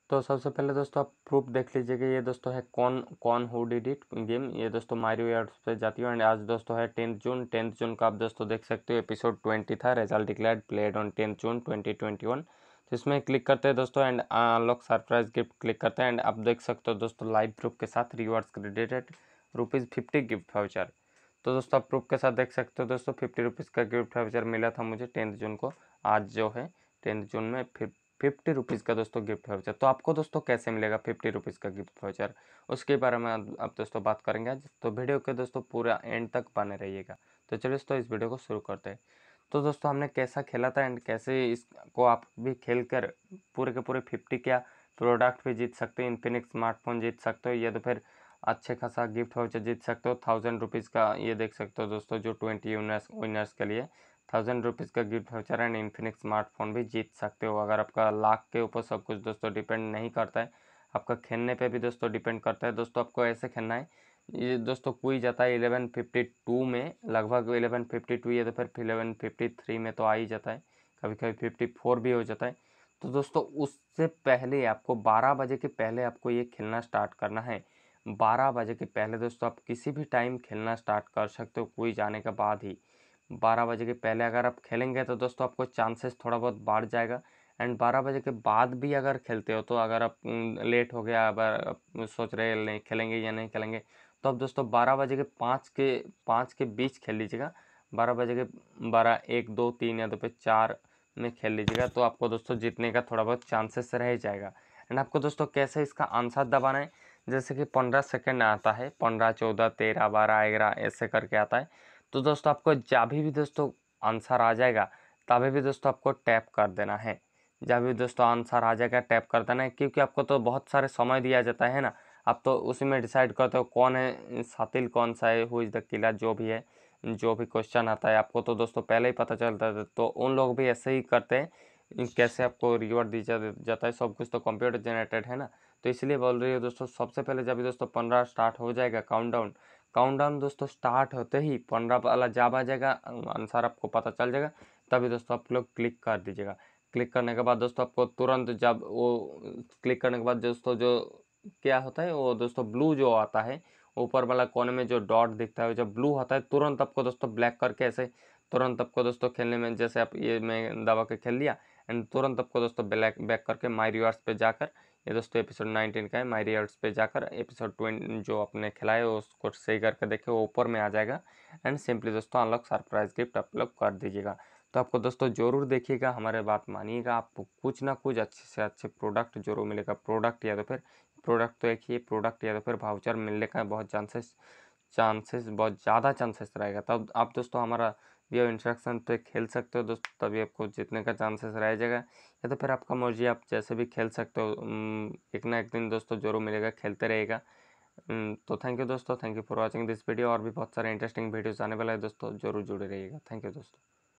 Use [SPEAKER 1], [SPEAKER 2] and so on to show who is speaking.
[SPEAKER 1] तो सबसे पहले दोस्तों आप प्रूफ देख लीजिएगा। ये दोस्तों है कौन कौन हु डिड इट गेम। ये दोस्तों मारियो यार्ड्स पे जाती है। एंड आज दोस्तों है 10 जून का आप दोस्तों देख सकते हो एपिसोड 20 था, result declared played on 10 June 2021। तो इसमें क्लिक करते हैं दोस्तों and unlock surprise gift click करते हैं। एंड आप देख सकते हो दोस्तों लाइव प्रूफ के साथ रिवॉर्ड्स क्रेडिटेड ₹50 गिफ्ट वाउचर। तो दोस्तों आप प्रूफ के साथ देख सकते हो दोस्तों ₹50 का गिफ्ट वाउचर मिला था मुझे 10 जून को। आज जो है 10 जून में ₹50 का दोस्तों गिफ्ट वाउचर। तो आपको दोस्तों कैसे मिलेगा ₹50 का गिफ्ट वाउचर, उसके बारे में अब दोस्तों बात करेंगे आज। तो वीडियो के दोस्तों पूरा एंड तक बने रहिएगा। तो चलिए दोस्तों इस वीडियो को शुरू करते हैं। तो दोस्तों हमने कैसा खेला था एंड कैसे इसको आप भी खेल कर पूरे के पूरे 50 क्या प्रोडक्ट भी जीत सकते हो, इन्फिनिक्स स्मार्टफोन जीत सकते हो, या तो फिर अच्छे खासा गिफ्ट वाउचर जीत सकते हो ₹1000 का। ये देख सकते हो दोस्तों जो 20 विनर्स के लिए ₹1000 का gift voucher and Infinix smartphone भी जीत सकते हो। अगर आपका लाख के ऊपर सब कुछ दोस्तों डिपेंड नहीं करता है, आपका खेलने पे भी दोस्तों डिपेंड करता है। दोस्तों आपको ऐसे खेलना है, ये दोस्तों क्विज आता है 1152 में, लगभग 1152 या तो फिर 1153 में तो आ ही जाता है, कभी कभी 54 भी हो जाता है। तो दोस्तों उससे पहले आपको 12 बजे के पहले आपको ये खेलना स्टार्ट करना है। 12 बजे के पहले दोस्तों आप किसी भी टाइम खेलना स्टार्ट कर सकते हो, क्विज आने के बाद ही। 12 बजे के पहले अगर आप खेलेंगे तो दोस्तों आपको चांसेस थोड़ा बहुत बढ़ जाएगा। एंड 12 बजे के बाद भी अगर खेलते हो, तो अगर आप लेट हो गया, अगर आप सोच रहे हैं नहीं खेलेंगे या नहीं खेलेंगे, तो अब दोस्तों 12 बजे के 5 के बीच खेल लीजिएगा। 12 बजे के 12, 1, 2, 3 या तो फिर 4 में खेल लीजिएगा, तो आपको दोस्तों जीतने का थोड़ा बहुत चांसेस रह जाएगा। एंड आपको दोस्तों कैसे इसका आंसर दबाना है, जैसे कि 15 सेकेंड आता है, 15, 14, 13, 12, 11 ऐसे करके आता है। तो दोस्तों आपको जब भी दोस्तों आंसर आ जाएगा तभी भी दोस्तों आपको टैप कर देना है। जब भी दोस्तों आंसर आ जाएगा टैप कर देना है, क्योंकि आपको तो बहुत सारे समय दिया जाता है ना। आप तो उसी में डिसाइड करते हो कौन है सातिल, कौन सा है, हु इज़ द किलर, जो भी है, जो भी क्वेश्चन आता है आपको तो दोस्तों पहले ही पता चलता है। तो उन लोग भी ऐसे ही करते हैं, कैसे आपको रिवॉर्ड दिया जाता है, सब कुछ तो कंप्यूटर जनरेटेड है ना। तो इसलिए बोल रही है दोस्तों, सबसे पहले जब भी दोस्तों 15 स्टार्ट हो जाएगा काउंटडाउन दोस्तों स्टार्ट होते ही 15 वाला जब आ जाएगा, आंसर आपको पता चल जाएगा, तभी दोस्तों आप लोग क्लिक कर दीजिएगा। क्लिक करने के बाद दोस्तों आपको तुरंत, जब वो क्लिक करने के बाद दोस्तों जो क्या होता है वो दोस्तों ब्लू जो आता है, ऊपर वाला कोने में जो डॉट दिखता है, जब ब्लू होता है तुरंत आपको दोस्तों ब्लैक करके ऐसे तुरंत आपको दोस्तों खेलने में, जैसे आप ये मैं दबा के खेल लिया एंड तुरंत आपको दोस्तों ब्लैक बैक करके माई रिवार्ड्स पे जाकर, ये दोस्तों एपिसोड 19 का है, माई रिवार्ड्स पे जाकर एपिसोड 20 जो आपने खेला है उसको सही करके देखे, वो ऊपर में आ जाएगा। एंड सिंपली दोस्तों अनलॉक सरप्राइज गिफ्ट आप लोग कर दीजिएगा। तो आपको दोस्तों ज़रूर देखिएगा, हमारे बात मानिएगा, आपको कुछ ना कुछ अच्छे से अच्छे प्रोडक्ट जरूर मिलेगा। प्रोडक्ट या तो फिर प्रोडक्ट तो एक ही प्रोडक्ट या तो फिर वाउचर मिलने का बहुत चांसेस बहुत ज़्यादा चांसेस रहेगा। तब आप दोस्तों हमारा दिया इंस्ट्रक्शन पे खेल सकते हो दोस्तों, तभी आपको जीतने का चांसेस रह जाएगा। या तो फिर आपका मर्जी, आप जैसे भी खेल सकते हो, एक ना एक दिन दोस्तों जरूर मिलेगा, खेलते रहेगा। तो थैंक यू दोस्तों, thank you for watching this video. और भी बहुत सारे इंटरेस्टिंग वीडियोस आने वाला है दोस्तों, जरूर जुड़े रहिएगा। थैंक यू दोस्तों।